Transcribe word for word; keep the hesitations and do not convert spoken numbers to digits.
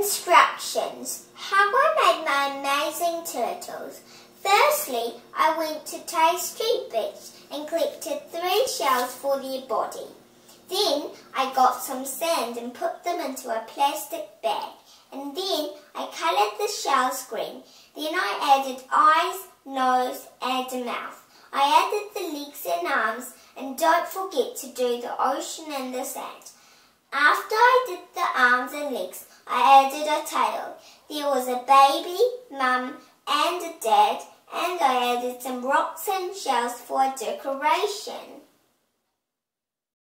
Instructions. How I made my amazing turtles. Firstly, I went to Tay Street Beach and collected three shells for their body. Then I got some sand and put them into a plastic bag, and then I coloured the shells green. Then I added eyes, nose and a mouth. I added the legs and arms, and don't forget to do the ocean and the sand. After I did the arms and legs, I added a tail. There was a baby, mum and a dad, and I added some rocks and shells for a decoration.